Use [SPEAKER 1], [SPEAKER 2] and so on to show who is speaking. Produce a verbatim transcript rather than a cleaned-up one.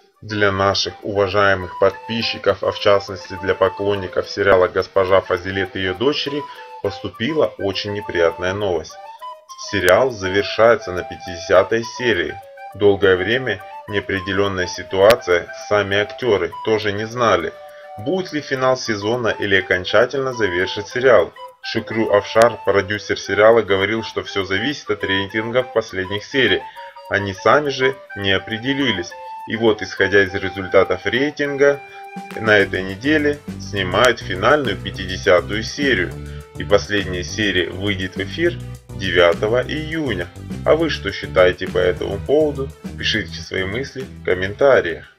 [SPEAKER 1] Для наших уважаемых подписчиков, а в частности для поклонников сериала «Госпожа Фазилет и ее дочери», поступила очень неприятная новость. Сериал завершается на пятидесятой серии. Долгое время неопределенная ситуация, сами актеры тоже не знали, будет ли финал сезона или окончательно завершит сериал. Шукру Афшар, продюсер сериала, говорил, что все зависит от рейтингов последних серий. Они сами же не определились. И вот, исходя из результатов рейтинга, на этой неделе снимают финальную пятидесятую серию. И последняя серия выйдет в эфир девятого июня. А вы что считаете по этому поводу? Пишите свои мысли в комментариях.